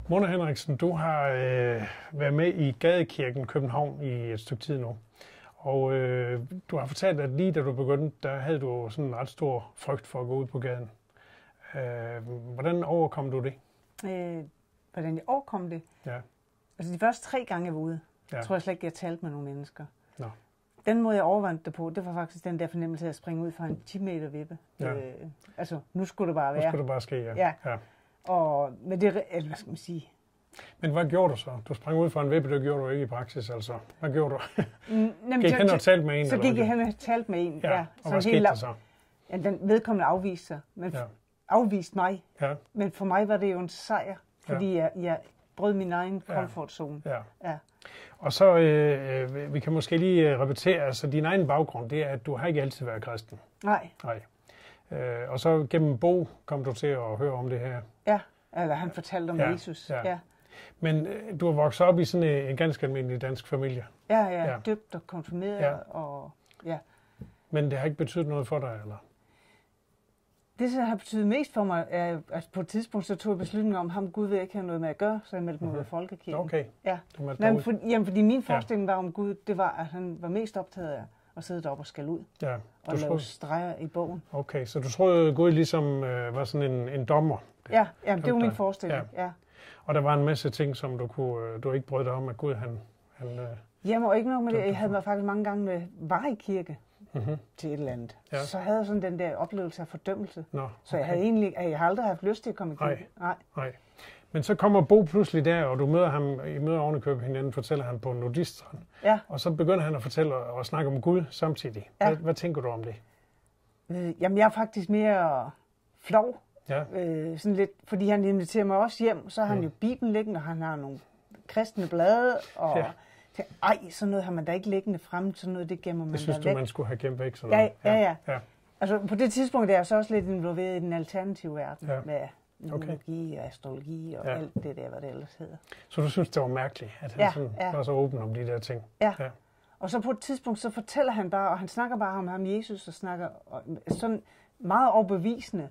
Mona Henriksen, du har været med i Gadekirken København i et stykke tid nu. Og du har fortalt, at lige da du begyndte, der havde du sådan en ret stor frygt for at gå ud på gaden. Hvordan overkom du det? Hvordan jeg overkom det? Ja. Altså de første 3 gange jeg var ude, tror jeg slet ikke, jeg talte med nogle mennesker. Nå. Den måde, jeg overvandt det på, det var faktisk den der fornemmelse af at springe ud fra en 10 meter vippe. Ja. Altså, nu skulle det bare være. Nu skulle det bare ske, ja. Og med det, eller hvad skal man sige? Men hvad gjorde du så? Du sprang ud fra en vippe, det gjorde du ikke i praksis, altså. Hvad gjorde du? Gik hen og talte med en? Så gik jeg hen og talte med en, ja. Og hvad skete der så? Ja, den vedkommende afviste sig, men afviste mig. Ja. Men for mig var det jo en sejr, fordi jeg brød min egen komfortzone. Ja. Og så, vi kan måske lige repetere, altså din egen baggrund, det er, at du har ikke altid været kristen. Nej. Og så gennem Bo kom du til at høre om det her. Ja, eller han fortalte om Jesus. Ja. Men du har vokset op i sådan en ganske almindelig dansk familie. Ja. Døbt og konfirmeret og Men det har ikke betydet noget for dig, eller? Det, der har betydet mest for mig, er, at på et tidspunkt så tog jeg beslutningen om, ham Gud vil ikke have noget med at gøre, så jeg meldte mig ud af folkekirken. Okay. Ja. Fordi min forestilling var om Gud, det var, at han var mest optaget af at sidde deroppe og skælde ud. Ja. Og lave streger i bogen. Okay, så du troede, Gud ligesom var sådan en dommer? Ja, det var min forestilling, ja. Og der var en masse ting, som du ikke brød dig om, at Gud han Jamen, og ikke nok med det. Jeg havde faktisk mange gange med var i kirke til et eller andet. Ja. Så havde jeg sådan den der oplevelse af fordømmelse. Så jeg havde jeg har aldrig haft lyst til at komme i kirke. Nej. Men så kommer Bo pludselig der, og du møder ham, I møder ovenikøbet hinanden, fortæller han på nudiststrand. Ja. Og så begynder han at fortælle og snakke om Gud samtidig. Ja. Hvad tænker du om det? Jamen, jeg er faktisk mere flov. Ja. Sådan lidt, fordi han inviterer mig også hjem, så har han jo Bibelen liggende, og han har nogle kristne blade, og sådan noget har man da ikke liggende frem, sådan noget, det gemmer man da væk. Det synes du, man skulle have gemt væk? Sådan ja. Altså på det tidspunkt er jeg så også lidt involveret i den alternative verden, med numerologi og astrologi og alt det der, hvad det ellers hedder. Så du synes, det var mærkeligt, at han sådan var så åben om de der ting? Ja. Og så på et tidspunkt, så fortæller han bare, og han snakker bare om ham Jesus, og snakker sådan meget overbevisende.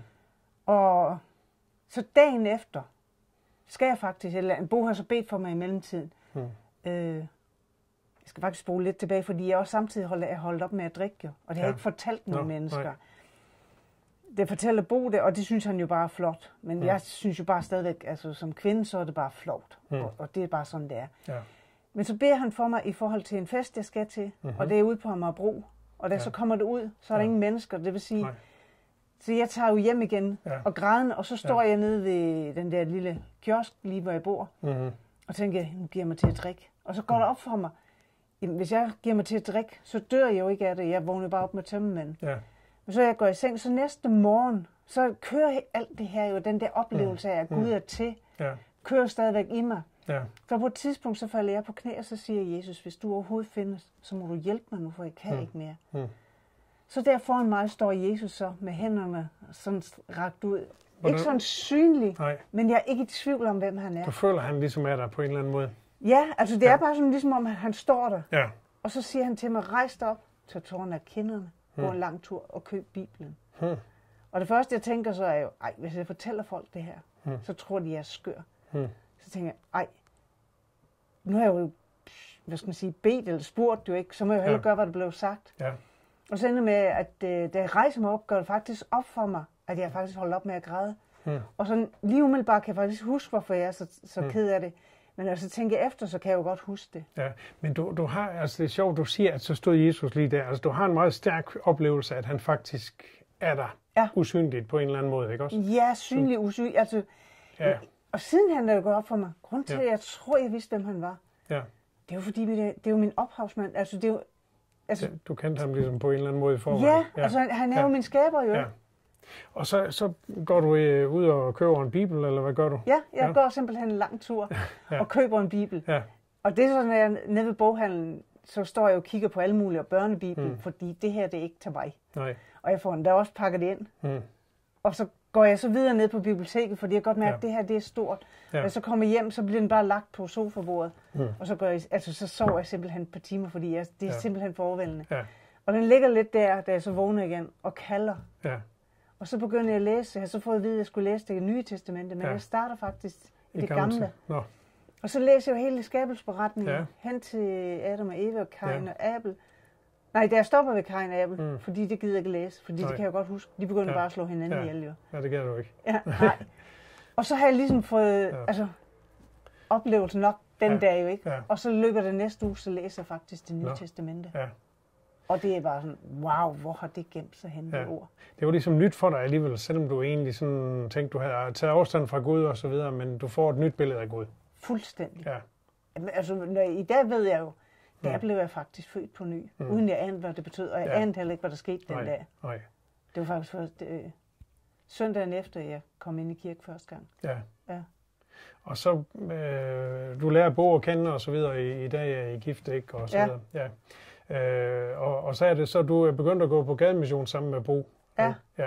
Og så dagen efter, skal jeg faktisk, eller Bo har så bedt for mig i mellemtiden. Jeg skal faktisk spole lidt tilbage, fordi jeg også samtidig holdt op med at drikke, og det har jeg ikke fortalt nogen mennesker. Nej. Det fortæller Bo det, og det synes han jo bare er flot. Men jeg synes jo bare stadigvæk, altså som kvinde, så er det bare flot. Og det er bare sådan, det er. Ja. Men så beder han for mig i forhold til en fest, jeg skal til, og det er ude på Amagerbro. Og da så kommer det ud, så er der ingen mennesker, det vil sige... Nej. Så jeg tager jo hjem igen og græder, og så står jeg nede ved den der lille kiosk, lige hvor jeg bor, og tænker, nu giver jeg mig til at drikke. Og så går det op for mig, jamen, hvis jeg giver mig til at drikke, så dør jeg jo ikke af det. Jeg vågner bare op med tømmemænd. Ja. Men så jeg går i seng, så næste morgen, så kører alt det her jo, den der oplevelse af, at Gud er til, kører stadigvæk i mig. Ja. Så på et tidspunkt, så falder jeg på knæ, og så siger Jesus, hvis du overhovedet findes, så må du hjælpe mig nu, for jeg kan ikke mere. Så der foran mig står Jesus så med hænderne sådan rakt ud. Ikke sådan synlig, men jeg er ikke i tvivl om, hvem han er. Du føler, han ligesom er der på en eller anden måde? Ja, altså det er bare sådan ligesom om, han står der. Ja. Og så siger han til mig, rejs dig op, tag tårerne af kinderne, gå en lang tur og køb Bibelen. Og det første, jeg tænker så er jo, hvis jeg fortæller folk det her, så tror de, jeg er skør. Så tænker jeg, nu har jeg jo, bedt eller spurgt jo ikke, så må jeg jo hellere gøre, hvad der blev sagt. Ja. Og så ender med, at da jeg rejser mig op, går det faktisk op for mig, at jeg faktisk holder op med at græde. Og så lige umiddelbart kan jeg faktisk huske, hvorfor jeg er så ked af det. Men når jeg så tænker efter, så kan jeg jo godt huske det. Ja, men du har, altså det er sjovt, du siger, at så stod Jesus lige der. Altså du har en meget stærk oplevelse, at han faktisk er der usynligt på en eller anden måde, ikke også? Ja, synlig usynlig. Altså, og siden han er jo gået op for mig, grund til, at jeg tror, jeg vidste, hvem han var. Ja. Det er jo fordi, det er jo min ophavsmand. Altså det er jo... Altså, du kendte ham ligesom på en eller anden måde i forvejen. Ja, altså han er jo min skaber jo. Ja. Og så går du ud og køber en bibel, eller hvad gør du? Ja, jeg går simpelthen en lang tur og køber en bibel. Ja. Og det er sådan, at jeg nede ved boghandlen, så står jeg og kigger på alle mulige børnebibel, fordi det her, det er ikke til mig. Nej. Og jeg får den der også pakket ind. Og så går jeg så videre ned på biblioteket, fordi jeg godt mærker, at det her, det er stort. Ja. Og så kommer jeg hjem, så bliver den bare lagt på sofabordet. Og så sover jeg simpelthen et par timer, fordi det er simpelthen for overvældende. Ja. Og den ligger lidt der, da jeg så vågner igen, og kalder. Ja. Og så begynder jeg at læse. Jeg har så fået at vide, at jeg skulle læse det Nye Testamente, men jeg starter faktisk det gamle. Nå. Og så læser jeg jo hele skabelsesberetningen, Ja. hen til Adam og Eva og Kain Ja. og Abel. Nej, der stopper ved Kain og Abel, fordi det gider jeg ikke læse, fordi Nej. det kan jeg godt huske. De begynder Ja. bare at slå hinanden Ja. ihjel, jo. Ja, det gør du ikke. Ja, nej. Og så har jeg ligesom fået oplevelsen nok den dag jo, ikke? Ja. Og så løber det næste uge, så læser jeg faktisk det nye Nå. testamente. Ja. Og det er bare sådan, wow, hvor har det gemt sig hen, det ord. Det var ligesom nyt for dig alligevel, selvom du egentlig sådan tænkte, du havde taget afstand fra Gud og så videre, men du får et nyt billede af Gud. Fuldstændig. Ja. Altså, i dag ved jeg jo, der blev jeg faktisk født på ny, uden jeg anede, hvad det betød, og jeg anede heller ikke, hvad der skete den dag. Nej. Det var faktisk først søndagen efter, jeg kom ind i kirke første gang. Ja. Ja. Og så, du lærer Bo at kende og så videre, i dag er I gift, ikke? Og så videre. Ja. Og så er det så, du er begyndt at gå på gademission sammen med Bo. Ja. Ja.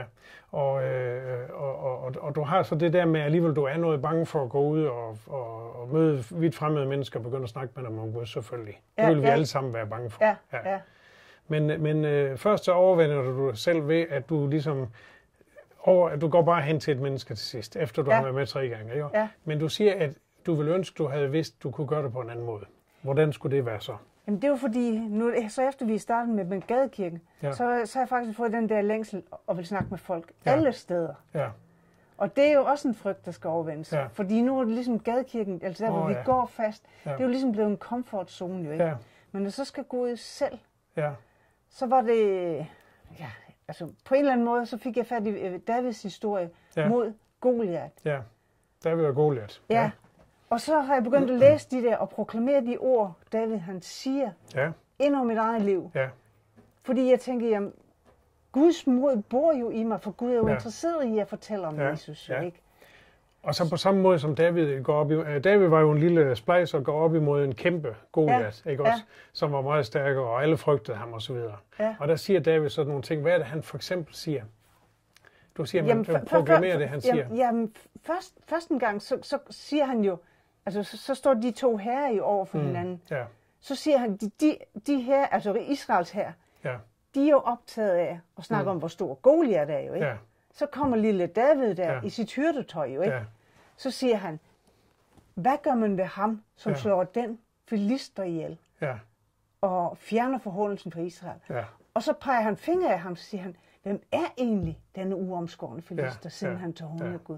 Og du har så det der med, alligevel du er noget bange for at gå ud og møde vidt fremmede mennesker og begynde at snakke med dem om Gud, selvfølgelig. Det vil vi alle sammen være bange for. Ja. Men først så overvinder du dig selv ved, at du ligesom at du går bare hen til et menneske til sidst, efter du har været med 3 gange. Ikke? Ja. Men du siger, at du ville ønske, du havde vidst, du kunne gøre det på en anden måde. Hvordan skulle det være så? Jamen det var fordi, så efter vi startede med gadekirken, så har jeg faktisk fået den der længsel og vil snakke med folk alle steder. Ja. Og det er jo også en frygt, der skal overvindes. Ja. Fordi nu er det ligesom gadekirken, altså der hvor vi går fast, det er jo ligesom blevet en comfort zone jo, ikke? Ja. Men når så skal gå ud selv, Ja. så var det, altså på en eller anden måde, så fik jeg fat i Davids historie mod Goliat. Ja, David og Goliat. Ja. Og så har jeg begyndt at læse de der og proklamere de ord, David han siger, ind over mit eget liv. Ja. Fordi jeg tænker, jamen, Guds mod bor jo i mig, for Gud er jo interesseret i at fortælle om Jesus, jo, ikke? Og så på samme måde som David går op i... David var jo en lille splejs og går op imod en kæmpe Goliat, ikke også? Som var meget stærkere, og alle frygtede ham og så videre. Ja. Og der siger David sådan nogle ting. Hvad er det, han for eksempel siger? Du siger, at man proklamerer det, han siger. Jamen, først en gang, så siger han jo, altså så står de to herrer jo over for hinanden. Ja. Så siger han, de her, altså Israels hær, de er jo optaget af at snakke om, hvor stor Goliat er jo, ikke? Ja. Så kommer lille David der i sit hyrdetøj jo, ikke? Ja. Så siger han, hvad gør man ved ham, som slår den filister ihjel og fjerner forholdelsen for Israel? Ja. Og så peger han fingre af ham, så siger han, hvem er egentlig denne uomskårne filister, siden han til hånden af Gud?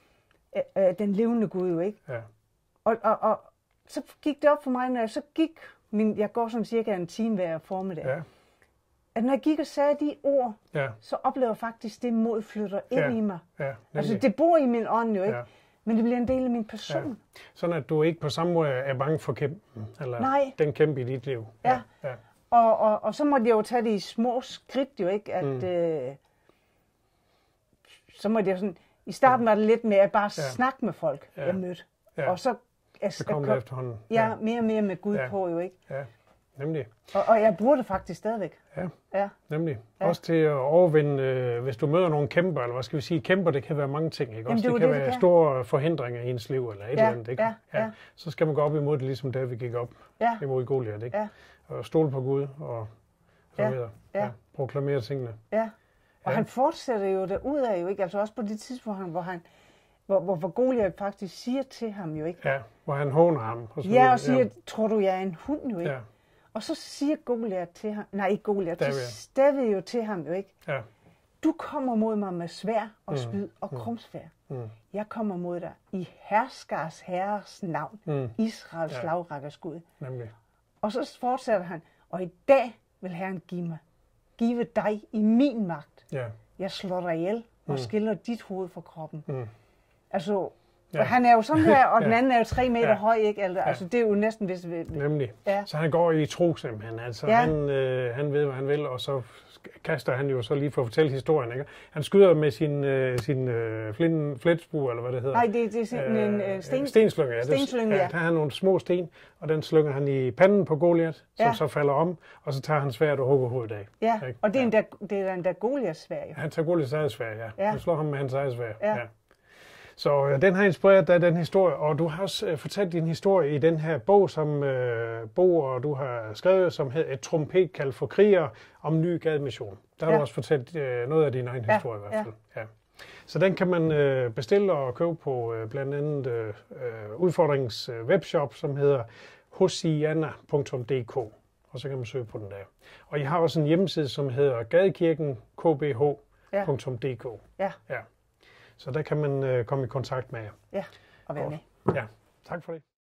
Den levende Gud jo, ikke? Ja. Og så gik det op for mig, når jeg så gik, jeg går sådan cirka en time hver formiddag, at når jeg gik og sagde de ord, så oplever jeg faktisk, det mod flytter ind i mig. Ja, altså det bor i min ånd jo, ikke? Men det bliver en del af min person. Ja. Sådan at du ikke på samme måde er bange for kæmpen, eller den kæmpe i dit liv. Ja. Og så måtte jeg jo tage det i små skridt jo, ikke? At, så måtte jeg sådan, i starten var det lidt med at bare snakke med folk, jeg mødte. Og så kom det efterhånden. Ja, mere og mere med Gud på jo, ikke? Ja, nemlig. Og jeg bruger det faktisk stadigvæk. Ja, nemlig. Også til at overvinde, hvis du møder nogle kæmper, eller hvad skal vi sige, kæmper, det kan være mange ting, ikke? Også det kan være store forhindringer i ens liv, eller et eller andet, ikke? Ja. Så skal man gå op imod det, ligesom David gik op imod Goliat, ikke? Ja. Og stole på Gud, og så videre. Ja. Proklamere tingene. Ja. Og han fortsætter jo derudad jo, ikke? Altså også på det tidspunkt, hvor Goliat faktisk siger til ham jo, ikke? Ja, hvor han håner ham. Og siger, tror du, jeg er en hund jo, ikke? Ja. Og så siger Goliat til ham, nej ikke Goliat, David jo til ham jo, ikke? Ja. Du kommer mod mig med sværd og spyd og krumsværd. Jeg kommer mod dig i herskers herres navn, Israels slagrækkers Gud. Nemlig. Og så fortsætter han, og i dag vil Herren give dig i min magt. Ja. Jeg slår dig ihjel og skiller dit hoved fra kroppen. Altså, han er jo sådan her, og den anden er jo 3 meter høj, ikke? Altså, det er jo næsten hvis vi... Nemlig. Ja. Så han går i tro simpelthen. Altså, han ved, hvad han vil, og så kaster han jo så lige for at fortælle historien, ikke? Han skyder med sin fletsbue, eller hvad det hedder. Nej, det er sådan en stenslynge. Ja. Stenslynge, ja. Der har han nogle små sten, og den slynger han i panden på Goliat, som så falder om, og så tager han sværd og hugger hovedet af. Ja, ikke? Og det er endda Goliats sværd, jo. Han tager Goliats eget sværd, ja. Han slår ham med hans eget sværd, ja. Så den har inspireret dig, den historie, og du har også fortalt din historie i den her bog, som Bo og du har skrevet, som hedder Et trompetkald for krigere om ny gademission. Der har du også fortalt noget af din egen historie i hvert fald. Ja. Så den kan man bestille og købe på blandt andet udfordringens webshop, som hedder hosianna.dk, og så kan man søge på den der. Og I har også en hjemmeside, som hedder gadekirkenkbh.dk. Ja. Ja. Så der kan man komme i kontakt med jer. Ja, og være med. Ja, tak for det.